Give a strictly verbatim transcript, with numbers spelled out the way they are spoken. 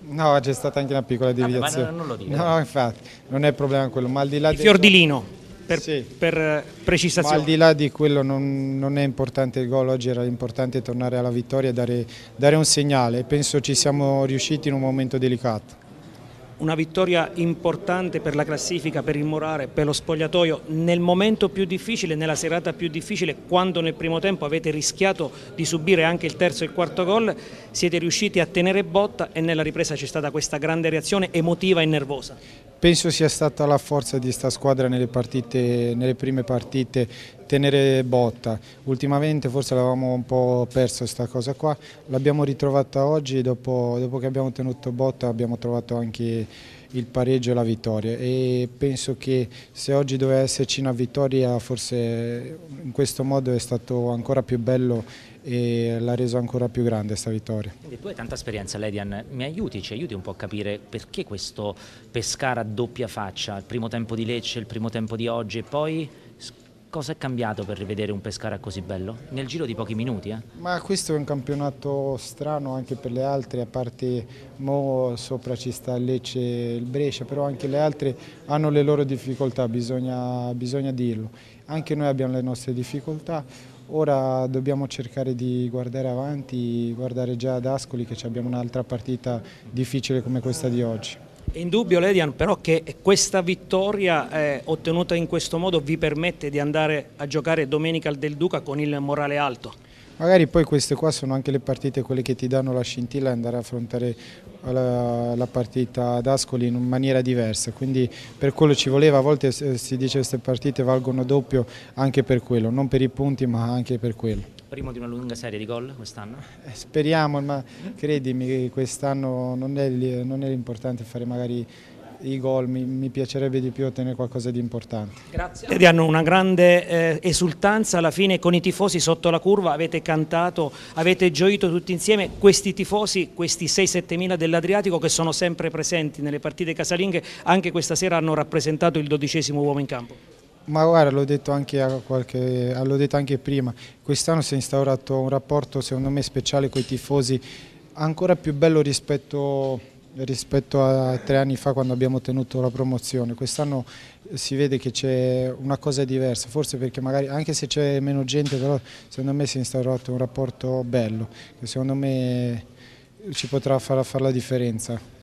No, c'è stata anche una piccola Vabbè, ma deviazione. non non lo dire, No, dai. infatti, non è il problema quello, ma al di là Di del fior di gol- lino, per, Sì. per eh, Ma al precisazione. di là di quello non, non è importante il gol, oggi era importante tornare alla vittoria e dare, dare un segnale. Penso ci siamo riusciti in un momento delicato. Una vittoria importante per la classifica, per il morale, per lo spogliatoio, nel momento più difficile, nella serata più difficile, quando nel primo tempo avete rischiato di subire anche il terzo e il quarto gol, siete riusciti a tenere botta e nella ripresa c'è stata questa grande reazione emotiva e nervosa. Penso sia stata la forza di sta squadra nelle, partite, nelle prime partite tenere botta. Ultimamente forse l'avevamo un po' perso questa cosa qua, l'abbiamo ritrovata oggi, dopo, dopo che abbiamo tenuto botta abbiamo trovato anche il pareggio e la vittoria e penso che se oggi doveva esserci una vittoria forse in questo modo è stato ancora più bello e l'ha reso ancora più grande questa vittoria. Quindi tu hai tanta esperienza, Ledian, mi aiuti, ci aiuti un po' a capire perché questo Pescara a doppia faccia, il primo tempo di Lecce, il primo tempo di oggi e poi s- cosa è cambiato per rivedere un Pescara così bello? Nel giro di pochi minuti, eh? Ma questo è un campionato strano anche per le altre, a parte mo sopra ci sta il Lecce e il Brescia, però anche le altre hanno le loro difficoltà, bisogna, bisogna dirlo. Anche noi abbiamo le nostre difficoltà, ora dobbiamo cercare di guardare avanti, guardare già ad Ascoli che abbiamo un'altra partita difficile come questa di oggi. È indubbio, Ledian, però che questa vittoria eh, ottenuta in questo modo vi permette di andare a giocare domenica al Del Duca con il morale alto. Magari poi queste qua sono anche le partite quelle che ti danno la scintilla e andare a affrontare la, la partita ad Ascoli in maniera diversa, quindi per quello ci voleva, a volte si dice che queste partite valgono doppio anche per quello, non per i punti ma anche per quello. Primo di una lunga serie di gol quest'anno? Eh, Speriamo, ma credimi che quest'anno non è, non è l'importante fare magari i gol, mi, mi piacerebbe di più ottenere qualcosa di importante. Grazie. Ed hanno una grande eh, esultanza alla fine con i tifosi sotto la curva, avete cantato, avete gioito tutti insieme, questi tifosi, questi sei sette mila dell'Adriatico che sono sempre presenti nelle partite casalinghe, anche questa sera hanno rappresentato il dodicesimo uomo in campo. Ma guarda, l'ho detto anche, a qualche, l'ho detto anche prima, quest'anno si è instaurato un rapporto secondo me speciale con i tifosi, ancora più bello rispetto, rispetto a tre anni fa quando abbiamo ottenuto la promozione. Quest'anno si vede che c'è una cosa diversa, forse perché magari anche se c'è meno gente, però secondo me si è instaurato un rapporto bello, che secondo me ci potrà far, far la differenza.